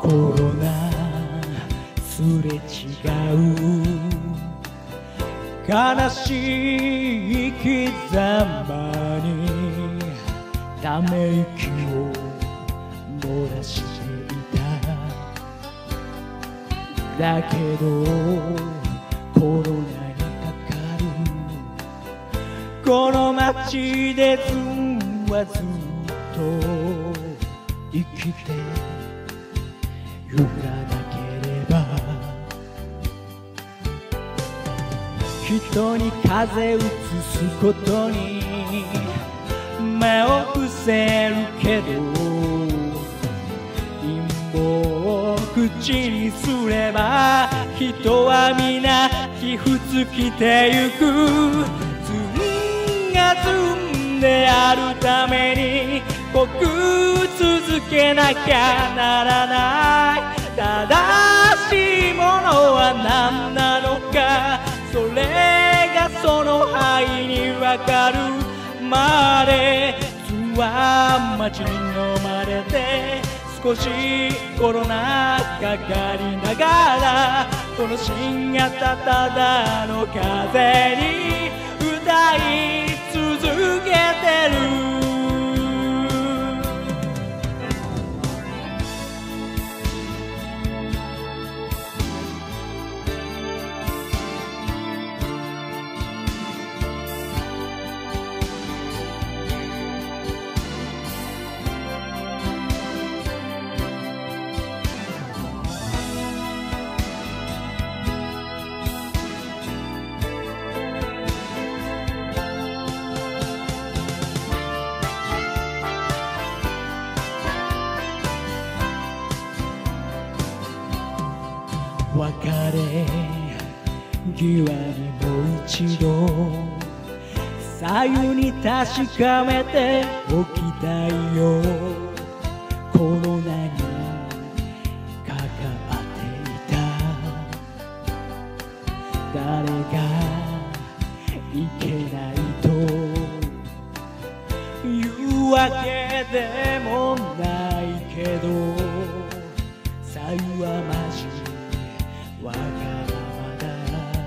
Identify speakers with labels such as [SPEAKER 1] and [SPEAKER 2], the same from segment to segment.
[SPEAKER 1] コロナすれ違う悲しい刻まにため息を漏らしていた。だけどコロナにかかるこの街でずはずっと生きてゆかなければ。人に風邪うつすことに目を伏せるけど陰謀を口にすれば人は皆寄付尽きてゆく。ずんがずんであるために僕続けなきゃならない。正しいものは何なのかそれがその範囲にわかるまで図は街に飲まれて少しコロナかかりながらこの新型ただの風に歌い続けてる。別れ際にもう一度左右に確かめておきたいよ。コロナにかかっていた誰がいけないというわけでもないけどさゆはマジわがまだ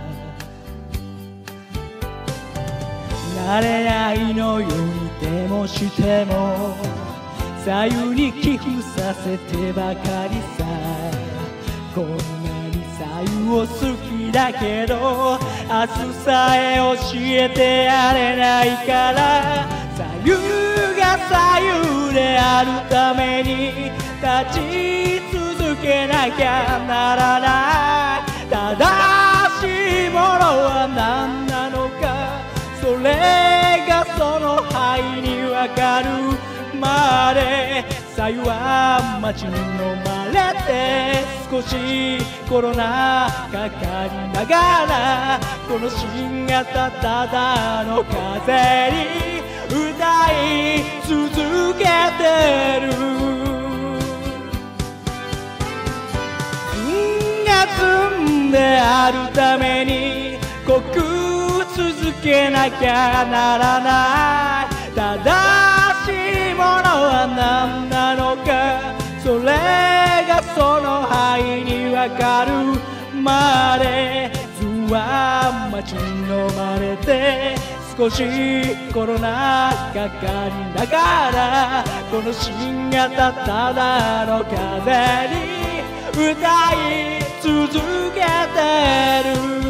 [SPEAKER 1] 慣れないのようにでもしても左右に寄付させてばかりさ。こんなに左右を好きだけど明日さえ教えてやれないから左右が左右であるために立ち続けなきゃならない。正しいものは何なのかそれがその範囲にわかるまで左右は街に飲まれて少しコロナかかりながらこの新型ただの風に歌い続けてる。であるために濃く続けなきゃならない。正しいものは何なのかそれがその範囲にわかるまで図は街に飲まれて少しコロナかかりながらこの新型ただの風に歌い続けてる。